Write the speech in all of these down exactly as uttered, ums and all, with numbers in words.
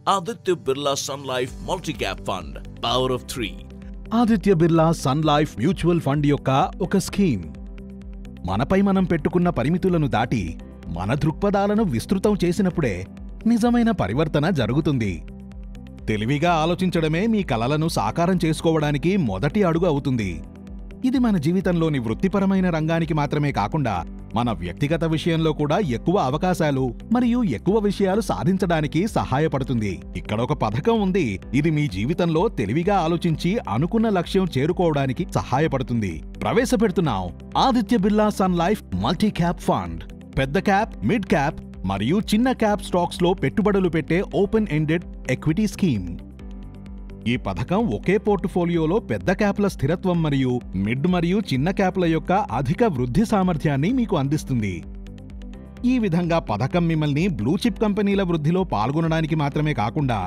Aditya Birla Sun Life Multi-Cap Fund, Power of Three. Aditya Birla Sun Life mutual fund యొక్క ఒక scheme. మనపై మనం పెట్టుకున్న పరిమితులను దాటి మన దృక్పథాలను విస్తృతం చేసినప్పుడే నిజమైన పరివర్తన జరుగుతుంది. తెలివిగా ఆలోచించడమే మీ కలలను సాకారం చేసుకోవడానికి మొదటి అడుగు అవుతుంది. ఇది మన జీవితంలోని వృత్తిపరమైన రంగానికి మాత్రమే కాకుండా మన వ్యక్తిగత విషయంలో కూడా ఎక్కువ అవకాశాలు మరియు ఎక్కువ విషయాలు సాధించడానికి సహాయపడుతుంది. ఇక్కడ ఒక పథకం ఉంది. ఇది మీ జీవితంలో తెలివిగా ఆలోచించి అనుకున్న లక్ష్యం చేరుకోవడానికి సహాయపడుతుంది. ప్రవేశపెడుతున్నాం Aditya Birla Sun Life multi cap fund. పెద్ద క్యాప్, మిడ్ క్యాప్ మరియు చిన్న క్యాప్ స్టాక్స్ లో పెట్టుబడులు పెట్టే ఓపెన్ ఎండెడ్ ఎక్విటీ స్కీమ్. ఈ పథకం ఒకే పోర్టుఫోలియోలో పెద్ద క్యాప్ల స్థిరత్వం మరియు మిడ్ మరియు చిన్న క్యాప్ల యొక్క అధిక వృద్ధి సామర్థ్యాన్ని మీకు అందిస్తుంది. ఈ విధంగా పథకం మిమ్మల్ని బ్లూ చిప్ కంపెనీల వృద్ధిలో పాల్గొనడానికి మాత్రమే కాకుండా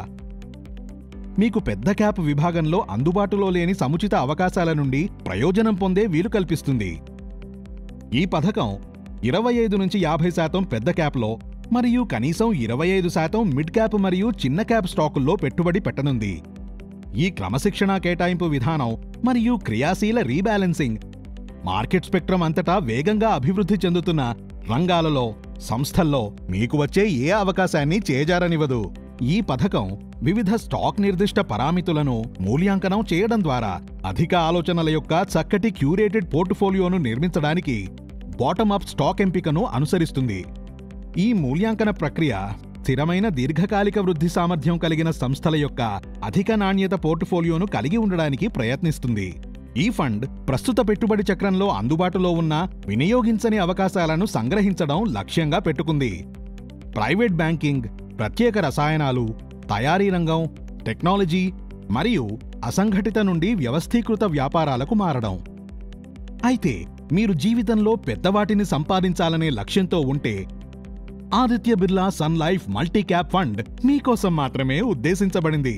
మీకు పెద్ద క్యాప్ విభాగంలో అందుబాటులో లేని సముచిత అవకాశాల నుండి ప్రయోజనం పొందే వీలు కల్పిస్తుంది. ఈ పథకం ఇరవై ఐదు నుంచి యాభై శాతం పెద్ద క్యాప్లో మరియు కనీసం ఇరవై ఐదు శాతం మిడ్ క్యాప్ మరియు చిన్న క్యాప్ స్టాకుల్లో పెట్టుబడి పెట్టనుంది. ఈ క్రమశిక్షణా కేటాయింపు విధానం మరియు క్రియాశీల రీబ్యాలెన్సింగ్ మార్కెట్ స్పెక్ట్రమ్ అంతటా వేగంగా అభివృద్ధి చెందుతున్న రంగాలలో, సంస్థల్లో మీకు వచ్చే ఏ అవకాశాన్ని చేజారనివ్వదు. ఈ పథకం వివిధ స్టాక్ నిర్దిష్ట పరామితులను మూల్యాంకనం చేయడం ద్వారా అధిక ఆలోచనల యొక్క చక్కటి క్యూరేటెడ్ పోర్టుఫోలియోను నిర్మించడానికి బాటమ్ అప్ స్టాక్ ఎంపికను అనుసరిస్తుంది. ఈ మూల్యాంకన ప్రక్రియ స్థిరమైన దీర్ఘకాలిక వృద్ధి సామర్థ్యం కలిగిన సంస్థల యొక్క అధిక నాణ్యత పోర్టుఫోలియోను కలిగి ఉండడానికి ప్రయత్నిస్తుంది. ఈ ఫండ్ ప్రస్తుత పెట్టుబడి చక్రంలో అందుబాటులో ఉన్న వినియోగించని అవకాశాలను సంగ్రహించడం లక్ష్యంగా పెట్టుకుంది. ప్రైవేట్ బ్యాంకింగ్, ప్రత్యేక రసాయనాలు, తయారీ రంగం, టెక్నాలజీ మరియు అసంఘటిత నుండి వ్యవస్థీకృత వ్యాపారాలకు మారడం. అయితే మీరు జీవితంలో పెద్దవాటిని సంపాదించాలనే లక్ష్యంతో ఉంటే Aditya Birla Sun Life multi cap fund మీకోసం మాత్రమే ఉద్దేశించబడింది.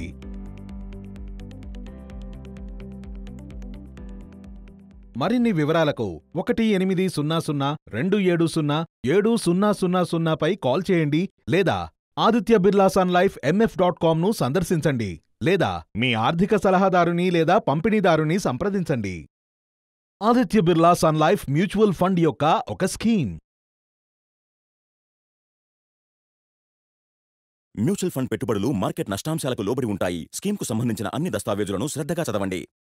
మరిన్ని వివరాలకు ఒకటి ఎనిమిది సున్నా సున్నా రెండు ఏడు సున్నా ఏడు సున్నా సున్నా సున్నా పై కాల్ చేయండి లేదా Aditya Birla Sun Life MF dot com ను సందర్శించండి లేదా మీ ఆర్థిక సలహాదారుని లేదా పంపిణీదారుని సంప్రదించండి. Aditya Birla Sun Life mutual fund యొక్క ఒక స్కీమ్. మ్యూచువల్ ఫండ్ పెట్టుబడులు మార్కెట్ నష్టాంశాలకు లోబడి ఉంటాయి. స్కీమ్కు సంబంధించిన అన్ని దస్తావేజులను శ్రద్ధగా చదవండి.